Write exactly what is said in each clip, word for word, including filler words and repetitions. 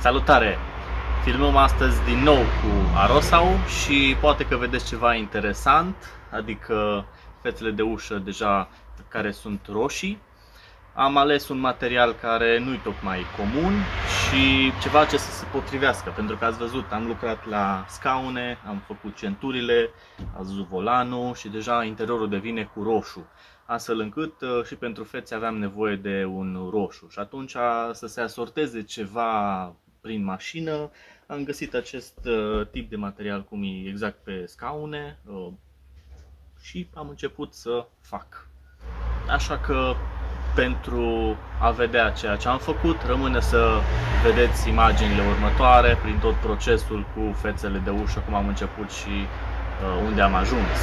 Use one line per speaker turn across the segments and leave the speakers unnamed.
Salutare! Filmăm astăzi din nou cu Arosau și poate că vedeți ceva interesant, adică fețele de ușă deja care sunt roșii. Am ales un material care nu-i tocmai comun și ceva ce să se potrivească, pentru că ați văzut, am lucrat la scaune, am făcut centurile, ați văzut volanul și deja interiorul devine cu roșu. Astfel încât și pentru fețe aveam nevoie de un roșu și atunci să se asorteze ceva prin mașină, am găsit acest tip de material cum e exact pe scaune și am început să fac. Așa că pentru a vedea ceea ce am făcut, rămâne să vedeți imaginile următoare prin tot procesul cu fețele de ușă, cum am început și unde am ajuns.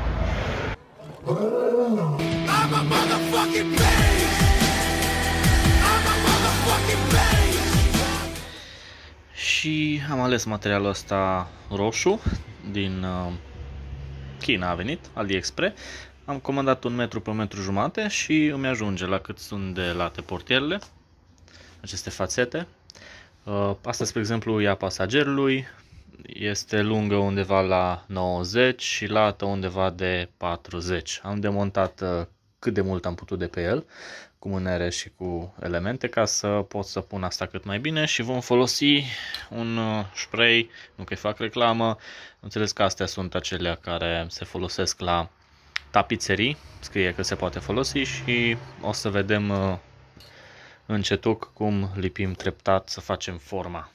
I'm a motherfucking beast. I'm a motherfucking beast. Și am ales materialul ăsta roșu din uh, China, a venit, AliExpress. Am comandat un metru pe un metru jumate și îmi ajunge la cât sunt de late portierele, aceste fațete. Uh, asta, spre exemplu, e a pasagerului. Este lungă undeva la nouăzeci și lată undeva de patruzeci. Am demontat cât de mult am putut de pe el, cu mânere și cu elemente, ca să pot să pun asta cât mai bine și vom folosi un spray, nu că fac reclamă, înțeles că astea sunt acelea care se folosesc la tapiserii, scrie că se poate folosi și o să vedem încetuc cum lipim treptat să facem forma.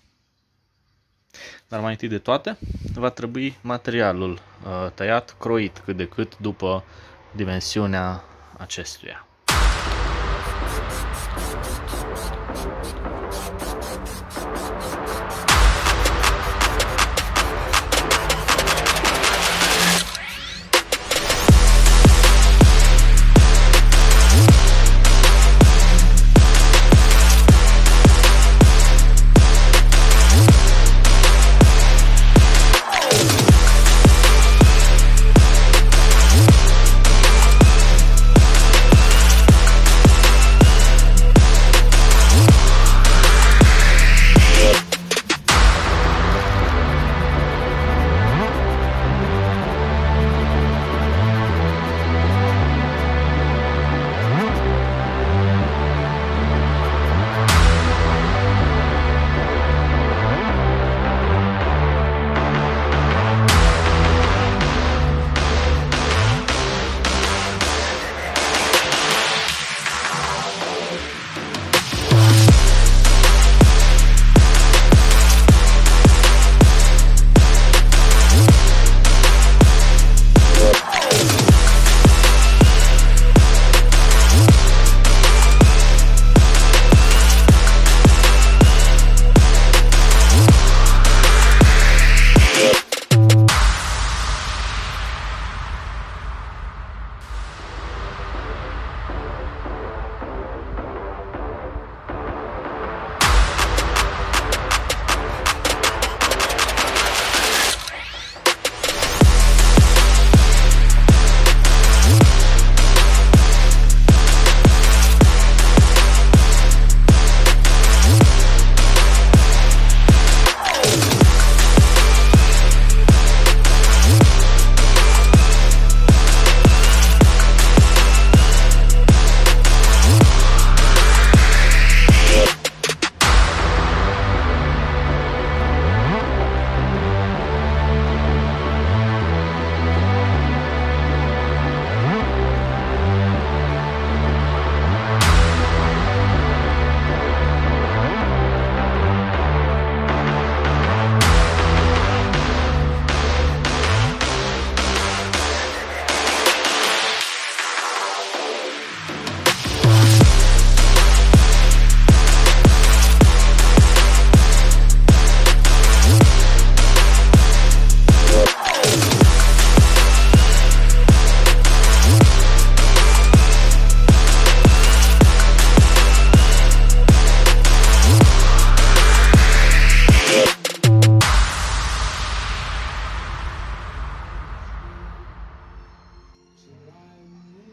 Dar mai întâi de toate va trebui materialul uh, tăiat, croit cât de cât după dimensiunea acestuia.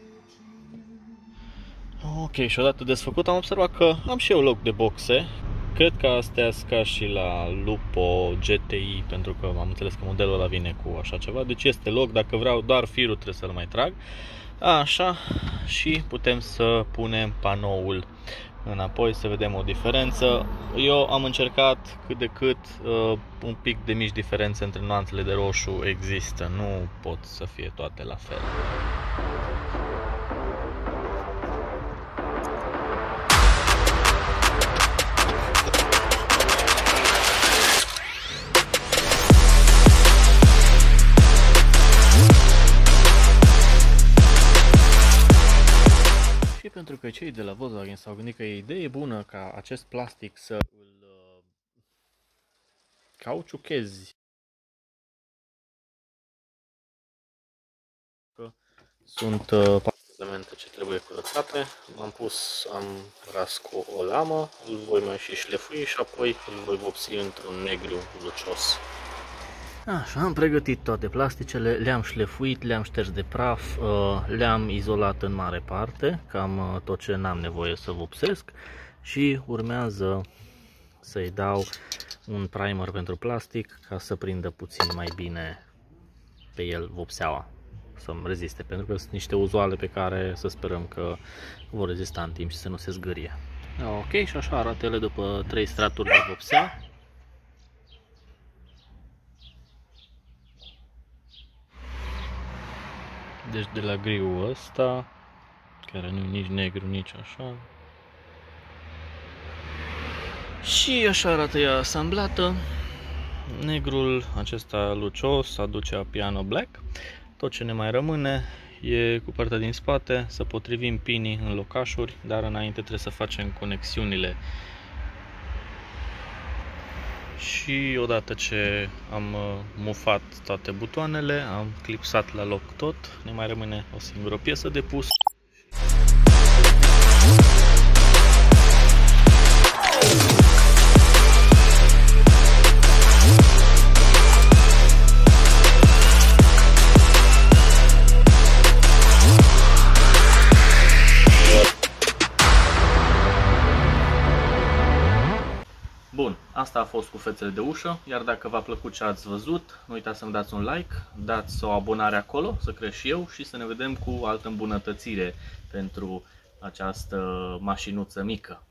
Ok, și odată desfăcut am observat că am și eu loc de boxe, cred că astea sunt ca și la Lupo G T I, pentru că am înțeles că modelul ăla vine cu așa ceva. Deci este loc, dacă vreau doar firul trebuie să-l mai trag. Așa, și putem să punem panoul înapoi, să vedem o diferență. Eu am încercat cât de cât, uh, un pic de mici diferențe între nuanțele de roșu există, nu pot să fie toate la fel. Pentru că cei de la Volkswagen s-au gândit că e idee bună ca acest plastic să îl uh, cauciuchezi. Că sunt uh, elemente ce trebuie curățate. M-am pus, am ras cu o lamă, îl voi mai și șlefui și apoi îl voi vopsi într-un negru lucios. Așa, am pregătit toate plasticele, le-am șlefuit, le-am șters de praf, le-am izolat în mare parte, cam tot ce n-am nevoie să vopsesc, și urmează să-i dau un primer pentru plastic ca să prindă puțin mai bine pe el vopseaua, să-mi reziste, pentru că sunt niște uzuale pe care să sperăm că vor rezista în timp și să nu se zgârie. Ok, și așa arată ele după trei straturi de vopsea. Deci de la griul ăsta, care nu e nici negru, nici așa. Și așa arată ea asamblată. Negrul acesta lucios aduce piano black. Tot ce ne mai rămâne e cu partea din spate, să potrivim pinii în locașuri, dar înainte trebuie să facem conexiunile. Și odată ce am mufat toate butoanele, am clipsat la loc tot, ne mai rămâne o singură piesă de pus. Bun, asta a fost cu fețele de ușă, iar dacă v-a plăcut ce ați văzut, nu uitați să-mi dați un like, dați o abonare acolo, să cresc și eu și să ne vedem cu altă îmbunătățire pentru această mașinuță mică.